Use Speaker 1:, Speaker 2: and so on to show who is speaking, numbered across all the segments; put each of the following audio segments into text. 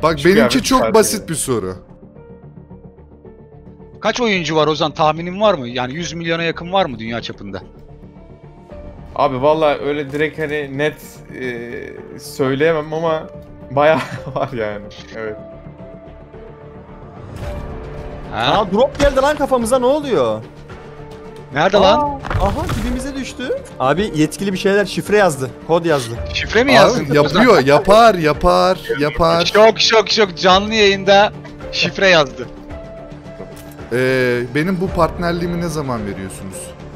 Speaker 1: Bak benimki çok basit bir soru.
Speaker 2: Kaç oyuncu var Ozan? Tahminin var mı? Yani 100 milyona yakın var mı dünya çapında?
Speaker 3: Abi vallahi öyle direkt hani net söyleyemem ama bayağı var yani. Evet.
Speaker 2: Ha?
Speaker 4: Aa drop geldi lan kafamıza, ne oluyor?
Speaker 2: Nerede lan?
Speaker 4: Aha dibimize düştü. Abi yetkili bir şeyler şifre yazdı. Kod yazdı.
Speaker 2: Şifre mi yazdın?
Speaker 1: Abi, yapıyor, yapar.
Speaker 2: Çok canlı yayında şifre yazdı.
Speaker 1: Benim bu partnerliğimi ne zaman veriyorsunuz?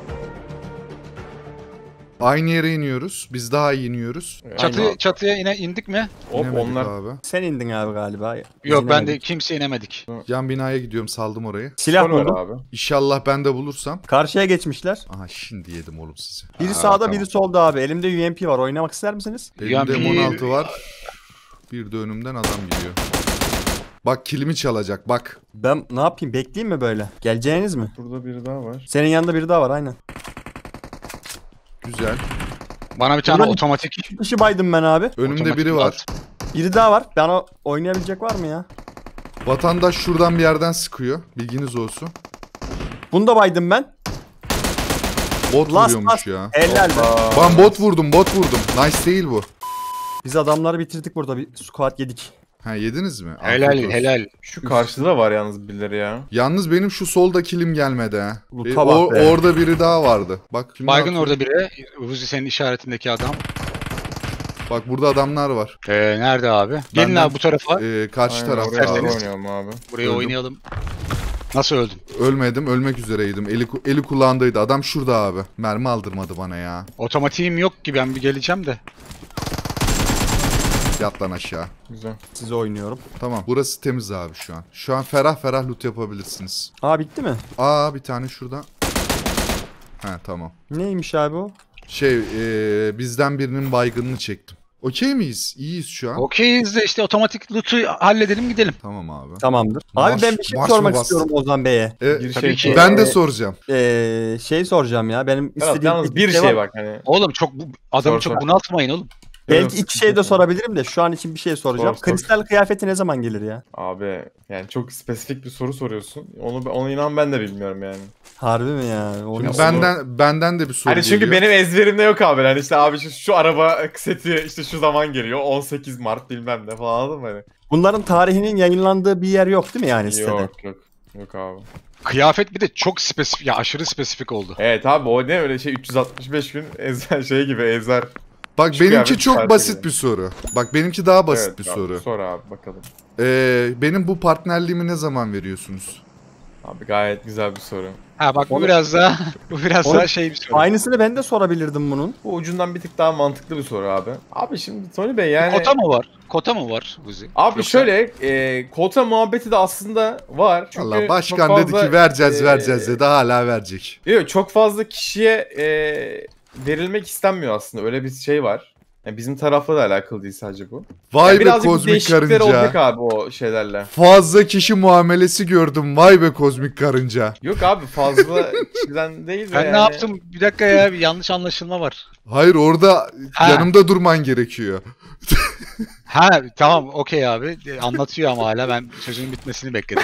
Speaker 1: Aynı yere iniyoruz. Biz daha iyi iniyoruz.
Speaker 2: Çatıya indik mi?
Speaker 3: Hop
Speaker 1: İnemedik
Speaker 3: onlar.
Speaker 1: abi.
Speaker 4: Sen indin abi galiba.
Speaker 2: Yok ben de kimse inemedik.
Speaker 1: Yan binaya gidiyorum, saldım orayı.
Speaker 4: Silah
Speaker 3: Skor var
Speaker 4: buldum.
Speaker 3: abi.
Speaker 1: İnşallah ben de bulursam.
Speaker 4: Karşıya geçmişler.
Speaker 1: Aha şimdi yedim oğlum sizi.
Speaker 4: Biri sağda
Speaker 3: tamam.
Speaker 4: biri solda abi. Elimde UMP var. Oynamak ister misiniz?
Speaker 1: Elimde
Speaker 2: UMP
Speaker 1: M16 var. Bir de önümden adam gidiyor. Bak kilimi çalacak bak.
Speaker 4: Ben ne yapayım? Bekleyeyim mi böyle? Geleceğiniz mi?
Speaker 3: Burada biri daha var.
Speaker 4: Senin yanında biri daha var aynen.
Speaker 1: Güzel.
Speaker 2: Bana bir tane
Speaker 4: Buradan
Speaker 2: otomatik.
Speaker 4: İki kişi baydım ben abi.
Speaker 1: Önümde
Speaker 2: Otomatik
Speaker 1: biri var.
Speaker 4: Biri daha var. Bana oynayabilecek var mı ya?
Speaker 1: Vatandaş şuradan bir yerden sıkıyor. Bilginiz olsun.
Speaker 4: Bunu da baydım ben.
Speaker 1: Bot
Speaker 4: Last,
Speaker 1: vuruyormuş
Speaker 4: last.
Speaker 1: ya.
Speaker 4: Helal be.
Speaker 1: Ben bot vurdum. Nice değil bu.
Speaker 4: Biz adamları bitirdik burada. Bir squat yedik.
Speaker 1: Ha yediniz mi?
Speaker 2: Helal
Speaker 1: Afiyet olsun.
Speaker 2: helal.
Speaker 3: Şu karşıda var yalnız birileri ya.
Speaker 1: Yalnız benim şu solda kilim gelmedi ha.
Speaker 4: Loot'a bak be.
Speaker 1: Orada biri daha vardı. Bak şimdi
Speaker 2: Baygın orada biri. Uzi senin işaretindeki adam.
Speaker 1: Bak burada adamlar var.
Speaker 2: Nerede abi? Gelin
Speaker 1: Benden-
Speaker 2: abi bu tarafa.
Speaker 1: Karşı
Speaker 3: Aynen,
Speaker 1: tarafta
Speaker 3: oraya
Speaker 1: abi.
Speaker 3: doğru oynayalım abi.
Speaker 2: Buraya
Speaker 1: öldüm.
Speaker 2: oynayalım. Nasıl öldün?
Speaker 1: Ölmedim, ölmek üzereydim. Eli kulağındaydı. Adam şurada abi. Mermi aldırmadı bana ya.
Speaker 2: Otomatiğim yok ki, ben bir geleceğim de.
Speaker 1: Yat lan aşağı.
Speaker 3: Güzel.
Speaker 4: Size oynuyorum.
Speaker 1: Tamam. Burası temiz abi şu an. Şu an ferah ferah loot yapabilirsiniz.
Speaker 4: Aa bitti mi?
Speaker 1: Bir tane şuradan. Ha tamam.
Speaker 4: Neymiş abi o?
Speaker 1: Bizden birinin baygınını çektim. Okey miyiz? İyiyiz şu an.
Speaker 2: Okeyiz de işte otomatik loot'u halledelim gidelim.
Speaker 1: Tamam abi.
Speaker 4: Tamamdır.
Speaker 1: Marş-
Speaker 4: Abi ben bir şey
Speaker 1: marş
Speaker 4: sormak
Speaker 1: mı
Speaker 4: istiyorum Ozan Bey'e.
Speaker 3: Bir
Speaker 2: Tabii ki.
Speaker 1: Ben de soracağım.
Speaker 4: Şey soracağım ya. Benim
Speaker 3: Berat,
Speaker 4: istediğim
Speaker 3: yalnız bir şey bak hani.
Speaker 2: Oğlum adamı
Speaker 3: Sor.
Speaker 2: çok bunaltmayın oğlum.
Speaker 4: Belki iki şey de sorabilirim de şu an için bir şey soracağım.
Speaker 3: Sor.
Speaker 4: Kristal kıyafeti ne zaman gelir ya?
Speaker 3: Abi yani çok spesifik bir soru soruyorsun. Onu inan ben de bilmiyorum yani.
Speaker 4: Harbi mi ya?
Speaker 1: Şimdi
Speaker 3: onu-
Speaker 1: benden de bir soru
Speaker 3: Hani çünkü
Speaker 1: geliyor.
Speaker 3: benim ezberimde yok abi. Hani işte abi şu araba seti işte şu zaman geliyor. 18 Mart bilmem ne falan, anladın mı hani?
Speaker 4: Bunların tarihinin yayınlandığı bir yer yok değil mi yani sitede?
Speaker 3: Yok abi.
Speaker 2: Kıyafet bir de çok spesifik ya, aşırı spesifik oldu.
Speaker 3: Evet abi, o ne öyle şey 365 gün ezber şey gibi ezber.
Speaker 1: Bak
Speaker 3: Şu
Speaker 1: benimki
Speaker 3: kıyafet
Speaker 1: çok
Speaker 3: farkı
Speaker 1: basit
Speaker 3: gibi.
Speaker 1: bir soru. Bak benimki daha basit
Speaker 3: Evet
Speaker 1: bir
Speaker 3: abi,
Speaker 1: soru.
Speaker 3: Sor abi bakalım.
Speaker 1: Benim bu partnerliğimi ne zaman veriyorsunuz?
Speaker 3: Abi gayet güzel bir soru.
Speaker 2: Ha bak bu
Speaker 4: Onu-
Speaker 2: biraz daha şey bir soru.
Speaker 4: Aynısını ben de sorabilirdim bunun.
Speaker 3: Bu ucundan bir tık daha mantıklı bir soru abi. Abi şimdi Tony Bey yani...
Speaker 2: Kota mı var? Kota mı var Uzi?
Speaker 3: Abi
Speaker 2: Yoksa-
Speaker 3: şöyle kota muhabbeti de aslında var. Çünkü
Speaker 1: Allah başkan
Speaker 3: çok
Speaker 1: dedi
Speaker 3: fazla,
Speaker 1: ki vereceğiz dedi, hala verecek.
Speaker 3: Yok, çok fazla kişiye verilmek istenmiyor aslında, öyle bir şey var. Yani bizim tarafla da alakalı değil sadece bu.
Speaker 1: Vay
Speaker 3: Yani
Speaker 1: be
Speaker 3: birazcık
Speaker 1: kozmik
Speaker 3: değişiklikler olacak
Speaker 1: karınca.
Speaker 3: abi o şeylerle.
Speaker 1: Fazla kişi muamelesi gördüm. Vay be kozmik karınca.
Speaker 3: Yok abi, fazla kişiden değil de
Speaker 2: Ben
Speaker 3: yani.
Speaker 2: ne yaptım? Bir dakika ya, bir yanlış anlaşılma var.
Speaker 1: Hayır orada
Speaker 2: Ha.
Speaker 1: yanımda durman gerekiyor.
Speaker 2: Ha tamam okey abi. Anlatıyor ama hala ben sözünün bitmesini bekledim.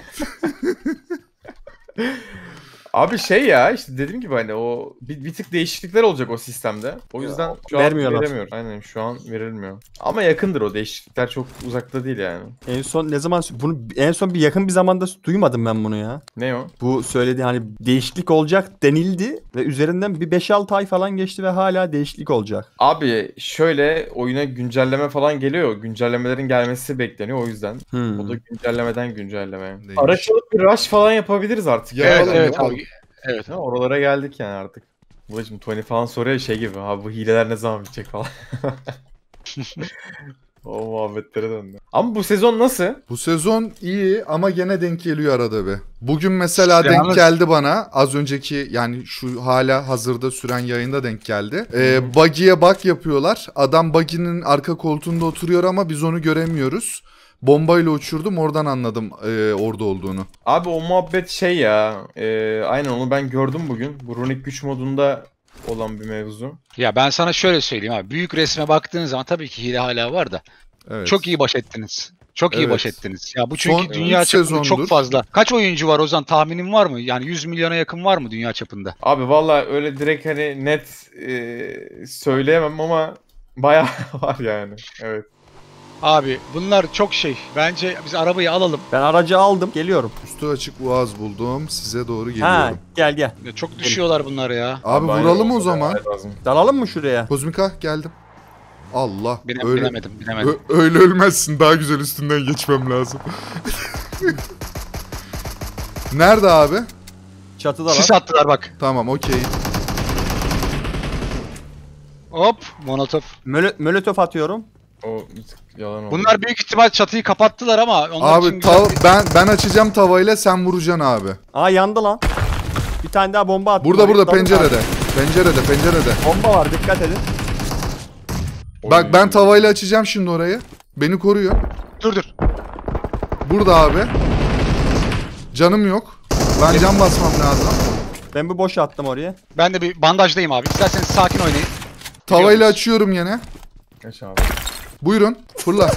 Speaker 3: Abi şey ya, işte dediğim gibi hani o bir tık değişiklikler olacak o sistemde. O yüzden şu an
Speaker 4: vermiyorlar.
Speaker 3: veremiyor. Aynen, şu an verilmiyor. Ama yakındır o değişiklikler, çok uzakta değil yani.
Speaker 4: En son ne zaman bunu en son bir yakın bir zamanda duymadım ben bunu ya.
Speaker 3: Ne o?
Speaker 4: Bu söylediği hani değişiklik olacak denildi ve üzerinden bir 5-6 ay falan geçti ve hala değişiklik olacak.
Speaker 3: Abi şöyle, oyuna güncelleme falan geliyor. Güncellemelerin gelmesi bekleniyor o yüzden.
Speaker 4: Hmm.
Speaker 3: O da güncellemeden güncellemeye.
Speaker 1: Neymiş?
Speaker 3: Araç alıp bir rush falan yapabiliriz artık.
Speaker 1: Ya,
Speaker 3: Ya.
Speaker 2: Evet
Speaker 1: Yapalım,
Speaker 2: evet
Speaker 1: yapalım.
Speaker 2: abi. Evet.
Speaker 3: Ha, oralara geldik yani artık. Babacım Tony falan soruyor şey gibi. Abi bu hileler ne zaman bitecek falan. O muhabbetlere döndü. Ama bu sezon nasıl?
Speaker 1: Bu sezon iyi ama gene denk geliyor arada be. Bugün mesela
Speaker 2: İşte
Speaker 1: denk
Speaker 2: yalnız-
Speaker 1: geldi bana. Az önceki yani şu hala hazırda süren yayında denk geldi. Buggy'ye bug yapıyorlar. Adam buggy'nin arka koltuğunda oturuyor ama biz onu göremiyoruz. Bombayla uçurdum, oradan anladım orada olduğunu.
Speaker 3: Abi o muhabbet şey ya. Aynen onu ben gördüm bugün. Bu Runic güç modunda olan bir mevzu.
Speaker 2: Ya ben sana şöyle söyleyeyim abi. Büyük resme baktığın zaman tabii ki hile hala var da.
Speaker 1: Evet.
Speaker 2: Çok iyi baş ettiniz. Çok iyi
Speaker 1: Evet.
Speaker 2: baş ettiniz. Ya bu çünkü
Speaker 1: Son
Speaker 2: dünya
Speaker 1: üç
Speaker 2: çapında
Speaker 1: sezondur.
Speaker 2: çok fazla. Kaç oyuncu var Ozan, tahminin var mı? Yani 100 milyona yakın var mı dünya çapında?
Speaker 3: Abi valla öyle direkt hani net söyleyemem ama bayağı var yani. Evet.
Speaker 2: Abi bunlar çok şey. Bence biz arabayı alalım.
Speaker 4: Ben aracı aldım. Geliyorum.
Speaker 1: Üstü açık Uaz buldum. Size doğru
Speaker 4: Ha
Speaker 1: geliyorum.
Speaker 4: gel gel.
Speaker 2: Ya çok düşüyorlar bunlar ya.
Speaker 1: Abi
Speaker 3: aynen
Speaker 1: vuralım o
Speaker 3: olsa
Speaker 1: zaman.
Speaker 3: lazım.
Speaker 4: Dalalım mı şuraya?
Speaker 1: Kozmika geldim. Allah. Öyle,
Speaker 2: Bilemedim.
Speaker 1: öyle ölmezsin. Daha güzel üstünden geçmem lazım. Nerede abi?
Speaker 4: Çatıda
Speaker 2: Sis
Speaker 4: lan.
Speaker 2: attılar bak.
Speaker 1: Tamam okey.
Speaker 2: Hop, Molotov.
Speaker 4: Molotof atıyorum.
Speaker 3: O bir tık yalan oldu.
Speaker 2: Bunlar büyük ihtimal çatıyı kapattılar ama onlar
Speaker 1: Abi
Speaker 2: için güzel
Speaker 1: ben açacağım tavayla sen vuracaksın abi.
Speaker 4: Aa yandı lan. Bir tane daha bomba attım.
Speaker 1: Burada
Speaker 4: Dalın
Speaker 1: pencerede.
Speaker 4: abi.
Speaker 1: Pencerede.
Speaker 4: Bomba var dikkat edin.
Speaker 1: Bak ben tavayla açacağım şimdi orayı. Beni koruyor.
Speaker 2: Dur.
Speaker 1: Burada abi. Canım yok. Ben can basmam lazım.
Speaker 4: Ben bir boş attım oraya.
Speaker 2: Ben de bir bandajdayım abi. İsterseniz sakin oynayın.
Speaker 1: Tavayla açıyorum yine.
Speaker 3: Geç abi.
Speaker 1: Buyurun. Fırla.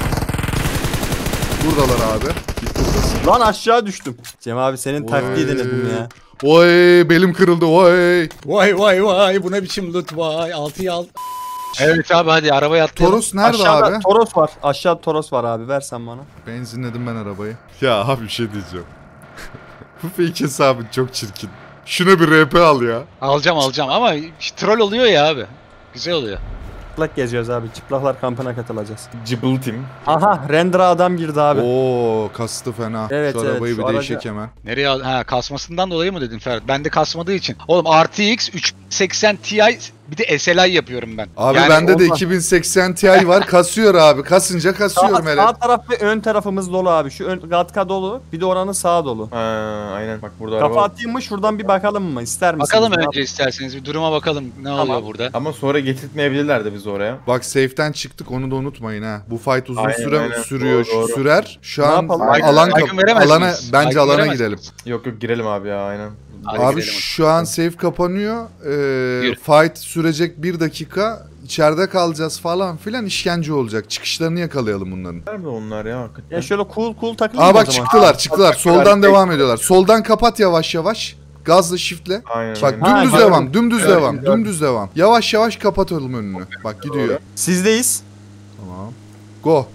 Speaker 1: Buradalar abi. Git buradasın.
Speaker 4: Lan aşağı düştüm. Cem abi senin
Speaker 1: Oy.
Speaker 4: taktiği denedim ya.
Speaker 1: Oy belim kırıldı oy.
Speaker 5: Vay bu ne biçim loot vay 6'yı al.
Speaker 2: Evet abi hadi arabaya atlayalım.
Speaker 1: Toros nerede
Speaker 4: Aşağıda
Speaker 1: abi?
Speaker 4: Toros var. Aşağıda Toros var abi. Versen bana.
Speaker 1: Benzinledim ben arabayı. Ya abi bir şey diyeceğim. Bu fake hesabın çok çirkin. Şuna bir RP al ya.
Speaker 2: Alacağım ama troll oluyor ya abi. Güzel oluyor.
Speaker 4: Çıplak geziyoruz abi. Çıplaklar kampına katılacağız.
Speaker 3: Cıbıl Team.
Speaker 4: Aha render'a adam girdi abi.
Speaker 1: Oo kastı fena.
Speaker 4: Evet,
Speaker 1: şu
Speaker 4: evet,
Speaker 1: arabayı
Speaker 4: şu
Speaker 1: bir değişik
Speaker 4: araca-
Speaker 1: hemen.
Speaker 2: Nereye kasmasından dolayı mı dedin Ferhat? Ben de kasmadığı için. Oğlum RTX 3080 Ti bir de SLI yapıyorum ben.
Speaker 1: Abi
Speaker 2: Yani
Speaker 1: bende de
Speaker 4: ondan-
Speaker 1: 2080 Ti var. Kasıyor abi. Kasınca kasıyorum hele.
Speaker 4: Sağ taraf ve ön tarafımız dolu abi. Şu ön gatka dolu. Bir de oranın sağı dolu.
Speaker 3: Ha, aynen bak burada
Speaker 4: Kafa
Speaker 3: araba.
Speaker 4: atayım mı şuradan bir bakalım mı? İster misiniz?
Speaker 2: Bakalım
Speaker 4: Ne
Speaker 2: önce isterseniz bir duruma bakalım ne oluyor burada.
Speaker 3: Ama sonra getirtmeyebilirler de bizi oraya.
Speaker 1: Bak safe'ten çıktık onu da unutmayın ha. Bu fight uzun
Speaker 3: Aynen,
Speaker 1: süre
Speaker 3: aynen.
Speaker 1: sürüyor,
Speaker 3: Doğru.
Speaker 1: sürer. Şu
Speaker 4: Ne
Speaker 1: an
Speaker 4: yapalım?
Speaker 1: alan
Speaker 2: Baygın veremez
Speaker 1: alana
Speaker 2: miyiz?
Speaker 1: bence
Speaker 2: Baygın
Speaker 1: alana
Speaker 2: veremez
Speaker 1: gidelim.
Speaker 3: Yok girelim abi ya aynen.
Speaker 2: Hadi
Speaker 1: Abi
Speaker 2: gidelim.
Speaker 1: şu an safe kapanıyor.
Speaker 2: Yürü.
Speaker 1: Fight sürecek 1 dakika. İçeride kalacağız falan filan işkence olacak. Çıkışlarını yakalayalım bunların.
Speaker 3: Nerede onlar ya hakikaten?
Speaker 4: Ya şöyle cool takılayım
Speaker 1: Aa
Speaker 4: o
Speaker 1: bak
Speaker 4: zaman.
Speaker 1: çıktılar. Soldan devam ediyorlar. Soldan kapat yavaş yavaş. Gazla shiftle.
Speaker 3: Aynen
Speaker 1: Bak
Speaker 3: aynen.
Speaker 1: dümdüz
Speaker 4: Ha,
Speaker 1: devam,
Speaker 4: gördüm.
Speaker 1: dümdüz
Speaker 3: Gördüm,
Speaker 1: devam,
Speaker 3: gördüm.
Speaker 1: dümdüz devam. Yavaş yavaş kapatalım önünü. Bak gidiyor.
Speaker 4: Sizdeyiz.
Speaker 1: Tamam. Go.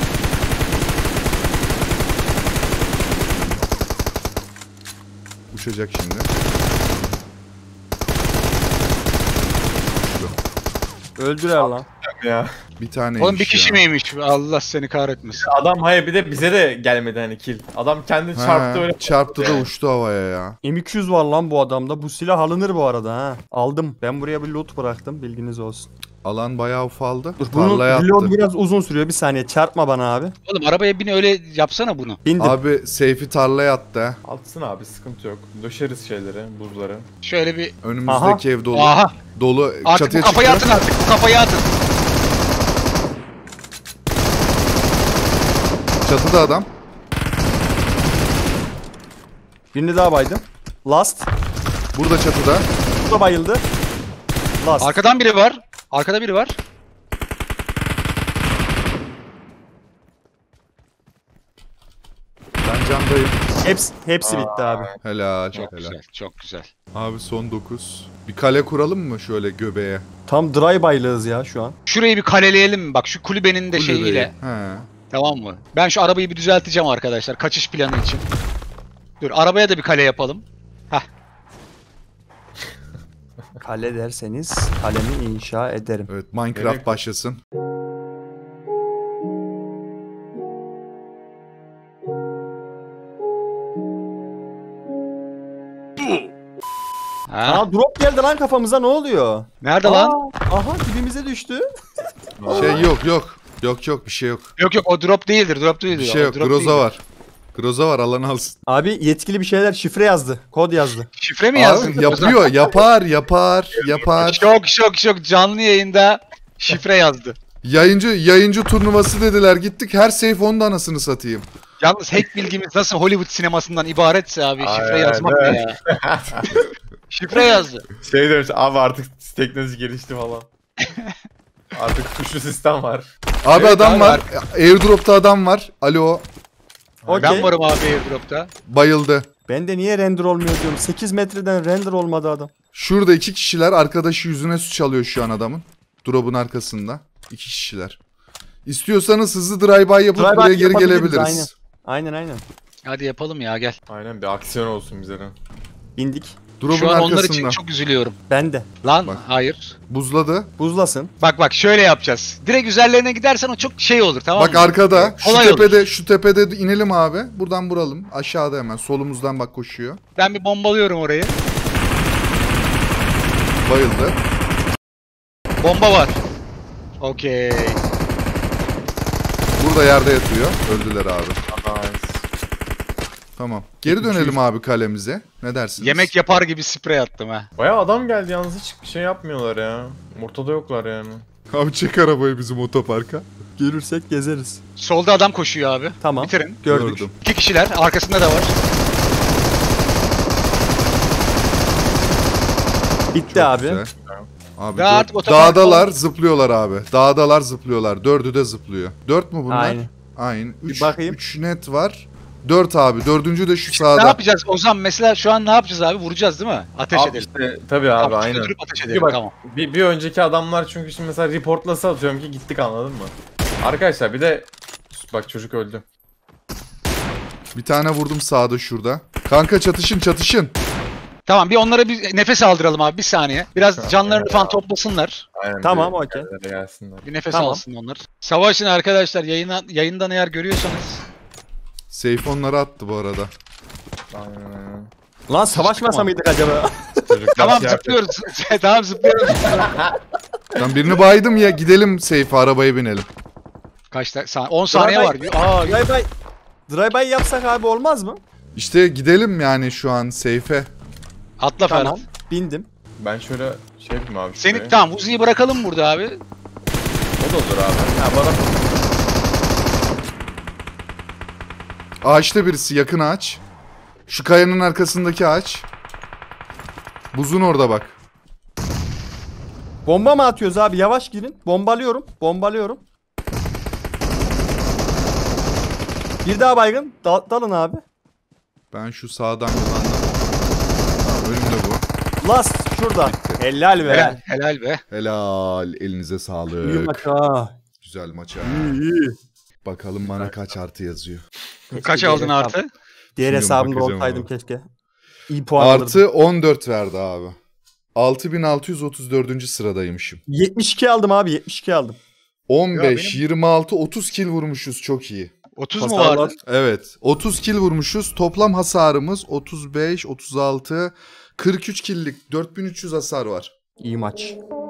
Speaker 1: Uçacak şimdi.
Speaker 4: Öldüler lan.
Speaker 3: Ya.
Speaker 1: Bir tane
Speaker 2: Oğlum bir kişi miymiş? Allah seni kahretmesin.
Speaker 3: Adam hayır bir de bize de gelmedi hani kill. Adam kendi çarptı öyle.
Speaker 1: Çarptı da
Speaker 3: Yani.
Speaker 1: uçtu havaya ya.
Speaker 4: M200 var lan bu adamda. Bu silah alınır bu arada ha. Aldım. Ben buraya bir loot bıraktım. Bilginiz olsun.
Speaker 1: Alan bayağı ufaldı.
Speaker 4: Dur bunun
Speaker 1: Tarlaya
Speaker 4: reload
Speaker 1: attı.
Speaker 4: biraz uzun sürüyor. Bir saniye çarpma bana abi.
Speaker 2: Oğlum arabaya bin öyle yapsana bunu.
Speaker 4: Bindim.
Speaker 1: Abi safe'i tarlaya attı ha.
Speaker 3: Atsın abi sıkıntı yok. Döşeriz şeyleri, buzları.
Speaker 2: Şöyle bir...
Speaker 1: Önümüzdeki ev dolu.
Speaker 2: Aha!
Speaker 1: Dolu.
Speaker 2: Artık bu
Speaker 1: Çatıya
Speaker 2: kafayı
Speaker 1: çıktı.
Speaker 2: atın artık. Bu kafayı atın.
Speaker 1: Çatıda adam.
Speaker 4: Birini daha baydım. Last.
Speaker 1: Burada çatıda.
Speaker 4: Bu da bayıldı. Last.
Speaker 2: Arkadan biri var. Arkada biri var.
Speaker 1: Ben candayım.
Speaker 4: Hepsi bitti abi.
Speaker 1: Helal.
Speaker 2: Çok
Speaker 1: helal.
Speaker 2: güzel. Çok güzel.
Speaker 1: Abi son 9. Bir kale kuralım mı şöyle göbeğe?
Speaker 4: Tam dry baylığız ya şu an.
Speaker 2: Şurayı bir kaleleyelim mi? Bak şu kulübenin de
Speaker 1: Kulübeyi.
Speaker 2: şeyiyle.
Speaker 1: He.
Speaker 2: Tamam mı? Ben şu arabayı bir düzelteceğim arkadaşlar. Kaçış planı için. Dur arabaya da bir kale yapalım. Heh.
Speaker 4: Kale derseniz kalemi inşa ederim.
Speaker 1: Evet Minecraft
Speaker 3: Gerek-
Speaker 1: başlasın.
Speaker 2: Ha.
Speaker 4: Aa drop geldi lan kafamıza ne oluyor?
Speaker 2: Nerede lan?
Speaker 4: Aha dibimize düştü.
Speaker 1: Şey yok. Yok bir şey yok.
Speaker 2: Yok o drop değildir. Drop değildir.
Speaker 1: Bir şey
Speaker 2: O
Speaker 1: yok.
Speaker 2: drop
Speaker 1: Groza
Speaker 2: değildir.
Speaker 1: var. Groza var alanı alsın.
Speaker 4: Abi yetkili bir şeyler şifre yazdı. Kod yazdı.
Speaker 2: Şifre mi yazdın?
Speaker 1: Abi, yapıyor. Yapar.
Speaker 2: Şok. Canlı yayında şifre yazdı.
Speaker 1: Yayıncı turnuvası dediler. Gittik her safe onun da anasını satayım.
Speaker 2: Yalnız hack bilgimiz nasıl Hollywood sinemasından ibaretse abi şifre
Speaker 3: Aynen.
Speaker 2: yazmak ne ya? Şifre yazdı.
Speaker 3: Şey demiş abi artık teknoloji gelişti falan. Artık tuşlu sistem var.
Speaker 1: Abi
Speaker 2: Evet,
Speaker 1: adam
Speaker 2: abi,
Speaker 1: var. Airdrop'ta adam var. Alo.
Speaker 4: Okey.
Speaker 2: Ben varım abi airdrop'ta.
Speaker 1: Bayıldı.
Speaker 4: Ben de niye render olmuyor diyorum. 8 metreden render olmadı adam.
Speaker 1: Şurada 2 kişiler. Arkadaşı yüzüne su çalıyor şu an adamın. Drop'un arkasında. 2 kişiler. İstiyorsanız hızlı drive-by yapıp
Speaker 4: Drive-by
Speaker 1: buraya geri
Speaker 4: yapabiliriz,
Speaker 1: gelebiliriz.
Speaker 4: Aynen.
Speaker 2: Hadi yapalım ya gel.
Speaker 3: Aynen bir aksiyon olsun bize de.
Speaker 4: Bindik.
Speaker 1: Drop'un
Speaker 2: Şu an onlar için
Speaker 1: arkasında.
Speaker 2: çok üzülüyorum.
Speaker 4: Ben de.
Speaker 2: Lan
Speaker 1: Bak.
Speaker 2: hayır.
Speaker 1: Buzladı.
Speaker 4: Buzlasın.
Speaker 2: Bak şöyle yapacağız. Direkt üzerlerine gidersen o çok şey olur tamam
Speaker 1: Bak
Speaker 2: mı?
Speaker 1: arkada. Şu
Speaker 2: Kolay olur.
Speaker 1: tepede, şu tepede inelim abi. Buradan vuralım. Aşağıda hemen. Solumuzdan bak koşuyor.
Speaker 2: Ben bir bombalıyorum orayı.
Speaker 1: Bayıldı.
Speaker 2: Bomba var. Okey.
Speaker 1: Burada yerde yatıyor. Öldüler abi.
Speaker 3: Nice.
Speaker 1: Tamam. Geri dönelim abi kalemize. Ne dersiniz?
Speaker 2: Yemek yapar gibi sprey attım ha.
Speaker 3: Bayağı adam geldi yalnız hiç şey yapmıyorlar ya. Ortada yoklar yani.
Speaker 1: Abi çek arabayı bizim otoparka.
Speaker 4: Görürsek gezeriz.
Speaker 2: Solda adam koşuyor abi.
Speaker 4: Tamam.
Speaker 2: Bitirin.
Speaker 4: Gördük.
Speaker 1: Gördüm.
Speaker 2: 2 kişiler. Arkasında da var.
Speaker 4: Bitti abi.
Speaker 1: Güzel. Abi
Speaker 2: Daha artık
Speaker 1: dört-
Speaker 2: otopark
Speaker 1: dağdalar zıplıyorlar abi. Dağdalar zıplıyorlar. 4'ü de zıplıyor. 4 mü bunlar?
Speaker 4: Aynen.
Speaker 1: Aynen.
Speaker 4: Bir
Speaker 1: 3
Speaker 4: bakayım.
Speaker 1: net var. 4 abi. 4'üncü de şu
Speaker 2: Ne
Speaker 1: sağda.
Speaker 2: yapacağız Ozan? Mesela şu an ne yapacağız abi? Vuracağız değil mi? Ateş
Speaker 3: Abi
Speaker 2: edelim.
Speaker 3: işte, tabii abi
Speaker 2: Tamam,
Speaker 3: aynen.
Speaker 2: durup ateş
Speaker 3: Bir
Speaker 2: edelim
Speaker 3: bak
Speaker 2: tamam.
Speaker 3: bir önceki adamlar çünkü şimdi mesela reportlasa atıyorum ki gittik anladın mı? Arkadaşlar bir de bak çocuk öldü.
Speaker 1: Bir tane vurdum sağda şurada. Kanka çatışın.
Speaker 2: Tamam bir onlara bir nefes aldıralım abi bir saniye. Biraz canlarını falan toplasınlar.
Speaker 3: Aynen.
Speaker 4: Tamam,
Speaker 3: bir
Speaker 4: okey.
Speaker 3: yerlere gelsinler.
Speaker 2: Bir nefes
Speaker 4: Tamam.
Speaker 2: alsın onlar. Savaşın arkadaşlar yayından eğer görüyorsanız.
Speaker 1: Seyf onları attı bu arada.
Speaker 3: Aynen.
Speaker 4: Lan savaşmasa
Speaker 2: Tamam.
Speaker 4: mıydık acaba?
Speaker 3: Çocuklar
Speaker 2: Tamam
Speaker 3: şey yapıyor.
Speaker 2: zıplıyoruz. Tamam zıplıyoruz.
Speaker 1: Ben birini baydım ya. Gidelim Seyf'e arabaya binelim.
Speaker 2: Kaç 10 saniye var. Aa,
Speaker 4: Drive-by yapsak abi olmaz mı?
Speaker 1: İşte gidelim yani şu an Seyf'e.
Speaker 2: atla
Speaker 4: Tamam.
Speaker 2: Ferhat.
Speaker 4: Bindim.
Speaker 3: Ben şöyle şey yapayım abi.
Speaker 2: Seni
Speaker 3: şuraya.
Speaker 2: tamam Uzi'yi bırakalım burada abi.
Speaker 3: O da olur abi. Ha bana
Speaker 1: Ağaçta birisi yakın ağaç. Şu kayanın arkasındaki ağaç. Buzun orada bak.
Speaker 4: Bomba mı atıyoruz abi? Yavaş girin. Bombalıyorum. Bir daha baygın. Dalın abi.
Speaker 1: Ben şu sağdan yollandım. Tamam önümde bu.
Speaker 4: Last şurada. Helal be.
Speaker 2: Helal be.
Speaker 1: Helal. Elinize
Speaker 4: İyi
Speaker 1: sağlık.
Speaker 4: maç ha.
Speaker 1: Güzel maç ha.
Speaker 4: İyi.
Speaker 1: Bakalım bana kaç artı yazıyor.
Speaker 2: Kaç aldın artı?
Speaker 4: Diğer
Speaker 1: Şimdi
Speaker 4: hesabımda
Speaker 1: bakacağım
Speaker 4: olsaydım
Speaker 1: abi.
Speaker 4: keşke. İyi puan alırdım.
Speaker 1: Artı 14 verdi abi. 6634. sıradaymışım.
Speaker 4: 72 aldım abi. 72 aldım.
Speaker 1: 15,
Speaker 2: Ya
Speaker 1: 26, 30 kill vurmuşuz çok iyi.
Speaker 2: 30 mu
Speaker 4: Hasarlar.
Speaker 2: vardı?
Speaker 1: Evet 30 kill vurmuşuz. Toplam hasarımız 35, 36, 43 kill'lik 4300 hasar var.
Speaker 4: İyi maç.